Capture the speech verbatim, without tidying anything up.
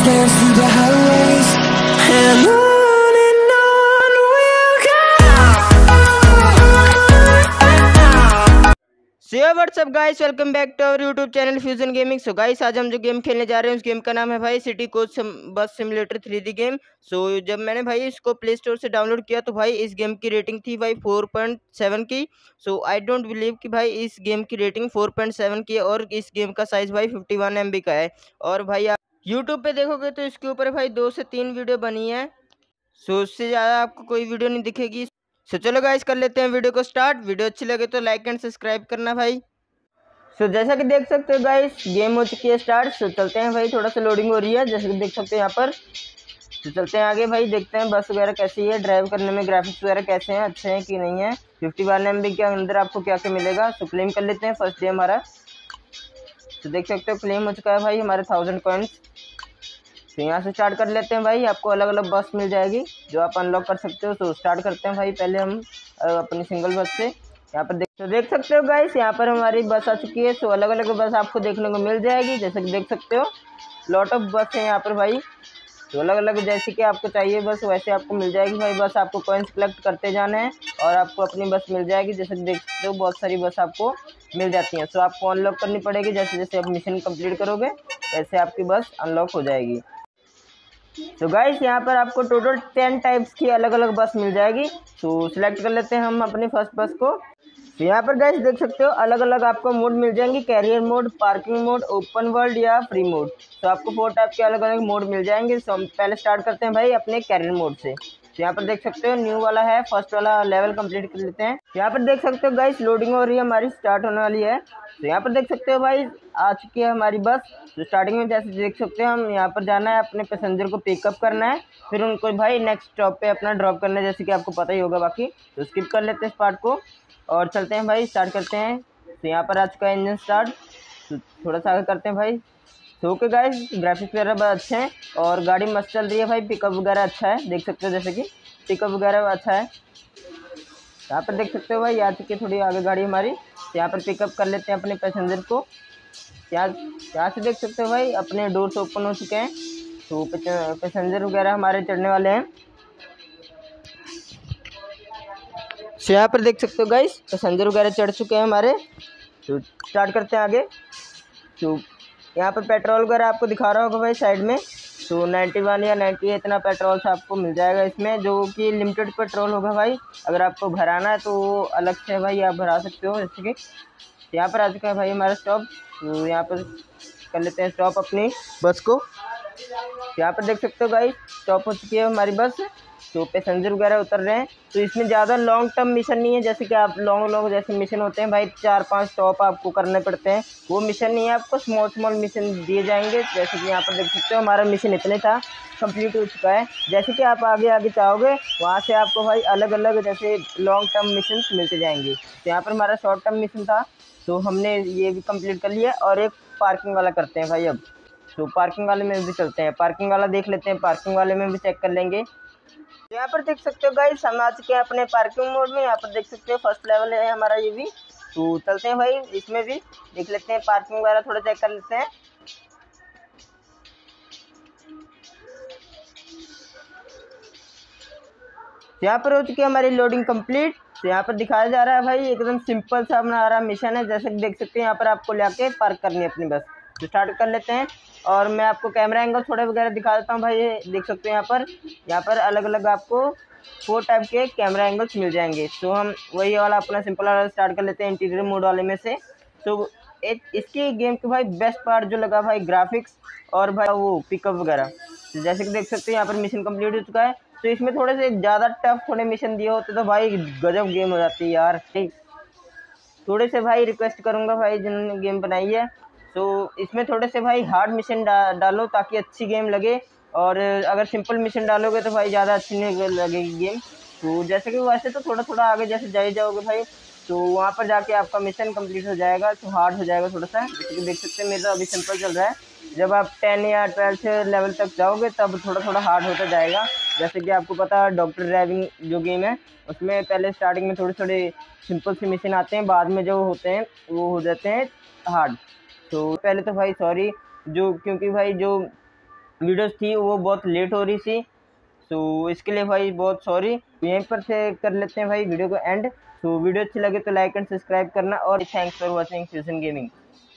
dance through the highways, and on and on we'll go. So what's up guys, welcome back to our YouTube channel Fusion Gaming. So guys, आज हम जो game खेलने जा रहे हैं उस गेम का नाम है भाई city coach bus simulator three D game. So जब मैंने भाई इसको प्ले स्टोर से डाउनलोड किया तो भाई इस गेम की रेटिंग थी भाई फोर पॉइंट सेवन की। सो आई डोंट बिलीव कि भाई इस गेम की रेटिंग फोर पॉइंट सेवन की है और इस गेम का साइज भाई फिफ्टी वन एम बी का है। और भाई आप यूट्यूब पे देखोगे तो इसके ऊपर भाई दो से तीन वीडियो बनी है। सो उससे ज़्यादा आपको कोई वीडियो नहीं दिखेगी। सो चलो गाइस, कर लेते हैं वीडियो को स्टार्ट। वीडियो अच्छी लगे तो लाइक एंड सब्सक्राइब करना भाई। सो so, जैसा कि देख सकते हो गाइस, गेम हो चुकी है स्टार्ट। सो so, चलते हैं भाई, थोड़ा सा लोडिंग हो रही है जैसे कि देख सकते हैं यहाँ पर। तो चलते हैं आगे भाई, देखते हैं बस वगैरह कैसी है, ड्राइव करने में ग्राफिक्स वगैरह कैसे हैं, अच्छे हैं कि नहीं है। फिफ्टी वन एम बी के अंदर आपको क्या क्या मिलेगा। सो so, क्लेम कर लेते हैं फर्स्ट डे हमारा। तो देख सकते हो क्लेम हो चुका है भाई हमारे थाउजेंड कॉइन्स। तो यहाँ से स्टार्ट कर लेते हैं भाई, आपको अलग अलग बस मिल जाएगी जो आप अनलॉक कर सकते हो। तो स्टार्ट करते हैं भाई, पहले हम अपनी सिंगल बस से। यहाँ पर देख तो देख सकते हो गाइस, यहाँ पर हमारी बस आ चुकी है। सो अलग अलग बस आपको देखने को मिल जाएगी जैसे कि देख सकते हो, लॉट ऑफ बस है यहाँ पर भाई। तो अलग अलग जैसे कि आपको चाहिए बस वैसे आपको मिल जाएगी भाई। बस आपको कॉइन्स कलेक्ट करते जाना है और आपको अपनी बस मिल जाएगी। जैसे कि देख सकते हो बहुत सारी बस आपको मिल जाती हैं। सो आपको अनलॉक करनी पड़ेगी, जैसे जैसे आप मिशन कंप्लीट करोगे वैसे आपकी बस अनलॉक हो जाएगी। तो गाइस, यहाँ पर आपको टोटल टेन टाइप्स की अलग अलग बस मिल जाएगी। तो सिलेक्ट कर लेते हैं हम अपनी फर्स्ट बस को। तो यहाँ पर गाइस देख सकते हो अलग अलग आपको मोड मिल जाएंगे, career mode, parking mode, open world या फ्री मोड। तो आपको फोर टाइप के अलग अलग मोड मिल जाएंगे। तो हम पहले स्टार्ट करते हैं भाई अपने कैरियर मोड से। तो यहाँ पर देख सकते हो न्यू वाला है, फर्स्ट वाला लेवल कंप्लीट कर लेते हैं। तो यहाँ पर देख सकते हो गाइस लोडिंग हो रही है हमारी, स्टार्ट होने वाली है। तो यहाँ पर देख सकते हो भाई आ चुकी है हमारी बस। तो स्टार्टिंग में जैसे देख सकते हो हम यहाँ पर जाना है, अपने पैसेंजर को पिकअप करना है, फिर उनको भाई नेक्स्ट स्टॉप पे अपना ड्रॉप करना है, जैसे कि आपको पता ही होगा बाकी। तो स्किप कर लेते हैं इस पार्ट को और चलते हैं भाई, स्टार्ट करते हैं। तो यहाँ पर आ चुका है इंजन स्टार्ट। तो थोड़ा सा आगे करते हैं भाई। तो ओके गाइस, ग्राफिक्स वगैरह बहुत अच्छे हैं और गाड़ी मस्त चल रही है भाई। पिकअप वगैरह अच्छा है, देख सकते हो जैसे कि पिकअप वगैरह अच्छा है। यहाँ पर देख सकते हो भाई आ चुकी है थोड़ी आगे गाड़ी हमारी। तो यहाँ पर पिकअप कर लेते हैं अपने पैसेंजर को। यहाँ यहाँ से देख सकते हो भाई अपने डोर्स ओपन हो चुके हैं। तो पैसेंजर वगैरह हमारे चढ़ने वाले हैं। तो यहाँ पर देख सकते हो गाइस पैसेंजर वगैरह चढ़ चुके हैं हमारे। तो स्टार्ट करते हैं आगे। तो यहाँ पर पेट्रोल वगैरह आपको दिखा रहा होगा भाई साइड में। तो नाइन्टी वन या नाइन्टी इतना पेट्रोल से आपको मिल जाएगा इसमें, जो कि लिमिटेड पेट्रोल होगा भाई। अगर आपको भराना है तो वो अलग से भाई आप भरा सकते हो जैसे कि। यहाँ पर आ चुका है भाई हमारा स्टॉप। तो यहाँ पर कर लेते हैं स्टॉप अपनी बस को। यहाँ पर देख सकते हो भाई स्टॉप हो चुकी है हमारी बस। तो पैसेंजर वगैरह उतर रहे हैं। तो इसमें ज़्यादा लॉन्ग टर्म मिशन नहीं है, जैसे कि आप लॉन्ग लॉन्ग जैसे मिशन होते हैं भाई, चार पांच स्टॉप आपको करने पड़ते हैं, वो मिशन नहीं है। आपको स्मॉल स्मॉल मिशन दिए जाएंगे। जैसे कि यहाँ पर देख सकते हो हमारा मिशन इतने था, कंप्लीट हो चुका है। जैसे कि आप आगे आगे चाहोगे वहाँ से आपको भाई अलग अलग जैसे लॉन्ग टर्म मिशन मिलते जाएंगे। तो यहाँ पर हमारा शॉर्ट टर्म मिशन था, तो हमने ये भी कंप्लीट कर लिया। और एक पार्किंग वाला करते हैं भाई अब। तो पार्किंग वाले में भी चलते हैं, पार्किंग वाला देख लेते हैं, पार्किंग वाले में भी चेक कर लेंगे। यहाँ पर देख सकते हो गाइस हम आ चुके हैं अपने पार्किंग मोड में। यहाँ पर देख सकते हो फर्स्ट लेवल है हमारा ये भी। तो चलते हैं भाई इसमें भी देख लेते हैं, पार्किंग वगैरह थोड़ा चेक कर लेते हैं। यहाँ पर हो चुकी है हमारी लोडिंग कंप्लीट। तो यहाँ पर दिखाया जा रहा है भाई एकदम सिंपल सा हमारा मिशन है, जैसे कि देख सकते हैं यहाँ पर आपको लेके पार्क करनी है अपनी बस। तो स्टार्ट कर लेते हैं और मैं आपको कैमरा एंगल थोड़े वगैरह दिखा देता हूँ भाई। ये देख सकते हैं यहाँ पर यहाँ पर अलग अलग आपको फोर टाइप के कैमरा एंगल्स मिल जाएंगे। तो हम वही वाला अपना सिंपल वाला स्टार्ट कर लेते हैं इंटीरियर मोड वाले में से। तो एक इसकी गेम के भाई बेस्ट पार्ट जो लगा भाई ग्राफिक्स और भाई वो पिकअप वगैरह। तो जैसे कि देख सकते हैं यहाँ पर मिशन कंप्लीट हो चुका है। तो इसमें थोड़े से ज़्यादा टफ थोड़े मिशन दिए होते तो भाई गजब गेम हो जाती है यार। थोड़े से भाई रिक्वेस्ट करूँगा भाई जिन्होंने गेम बनाई है, तो इसमें थोड़े से भाई हार्ड मिशन डा, डालो ताकि अच्छी गेम लगे। और अगर सिंपल मिशन डालोगे तो भाई ज़्यादा अच्छी नहीं लगेगी गेम। तो जैसे कि वैसे तो थोड़ा थोड़ा आगे जैसे जाए जाओगे भाई, तो वहाँ पर जाके आपका मिशन कंप्लीट हो जाएगा, तो हार्ड हो जाएगा थोड़ा सा। जैसे कि देख सकते हैं मेरा अभी सिंपल चल रहा है, जब आप टेन या ट्वेल्थ लेवल तक जाओगे तब थोड़ा थोड़ा हार्ड होता जाएगा। जैसे कि आपको पता है डॉक्टर ड्राइविंग जो गेम है उसमें पहले स्टार्टिंग में थोड़े थोड़े सिंपल से मिशन आते हैं, बाद में जो होते हैं वो हो जाते हैं हार्ड। तो पहले तो भाई सॉरी जो, क्योंकि भाई जो वीडियोस थी वो बहुत लेट हो रही थी। सो इसके लिए भाई बहुत सॉरी। यहीं पर से कर लेते हैं भाई वीडियो को एंड। सो वीडियो अच्छी लगे तो लाइक एंड सब्सक्राइब करना और thanks for watching Fusion gaming.